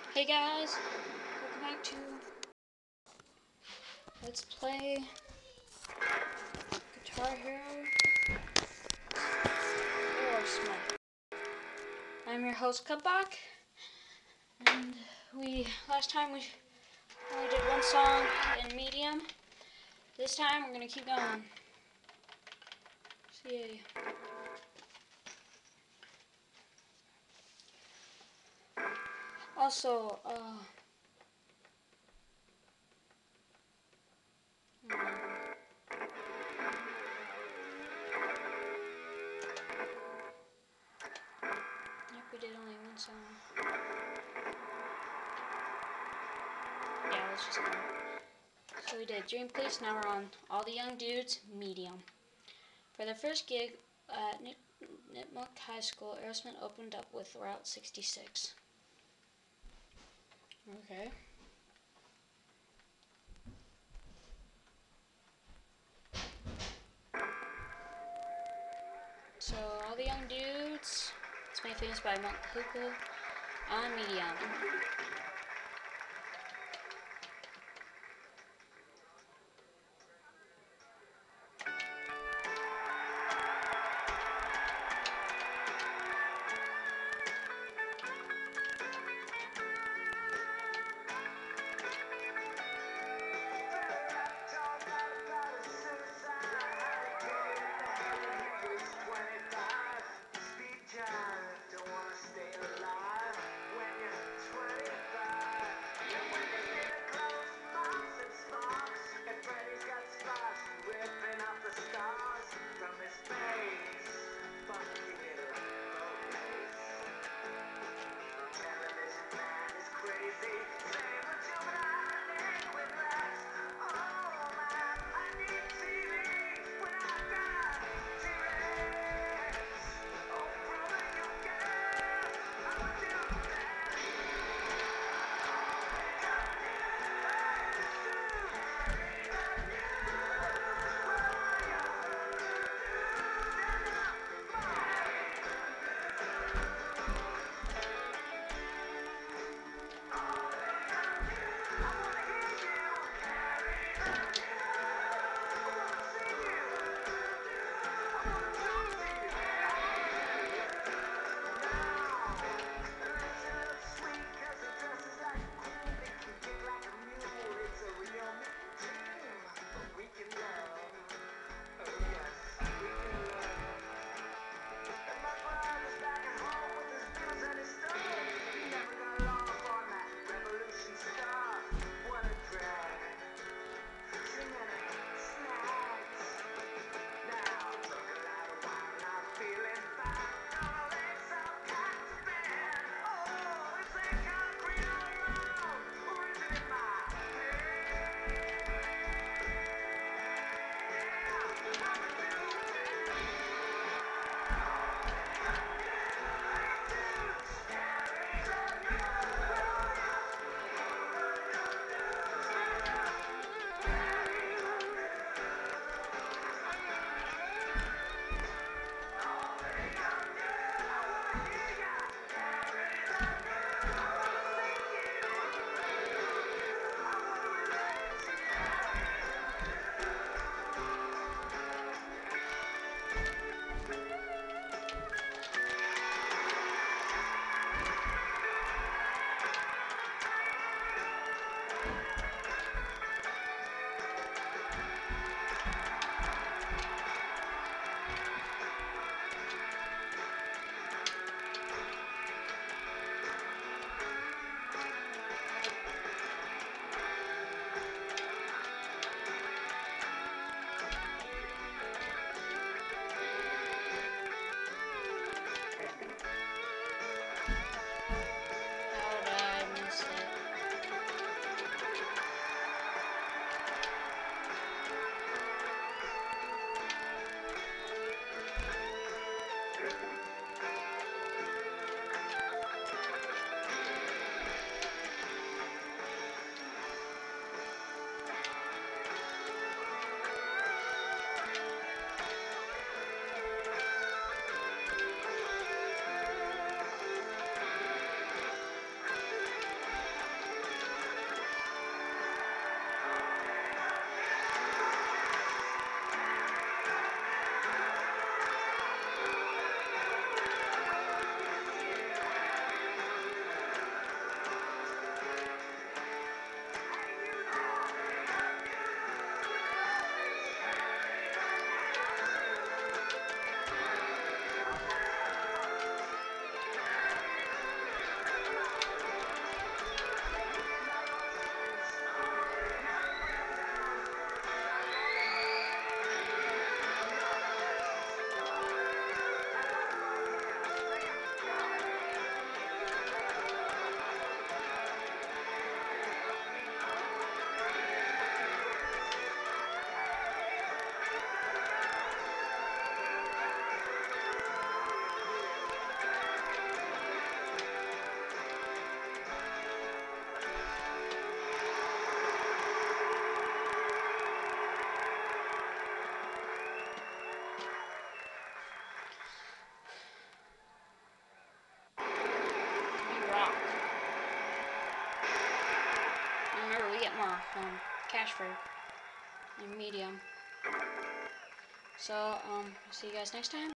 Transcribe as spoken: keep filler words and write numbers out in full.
Hey guys, welcome back to Let's Play Guitar Hero aerosmith. I'm your host Cutback, and we last time we only did one song in medium. This time we're gonna keep going. So yay. Also, uh. Yep, we did only one song. Yeah, let's just go. So we did Dream Police, now we're on All the Young Dudes, medium. For their first gig at Nipmuc High School, Aerosmith opened up with Route sixty-six. Okay. So, All the Young Dudes, it's made famous by Monk Hookah on medium. to get more um, cash for in medium. So um, see you guys next time.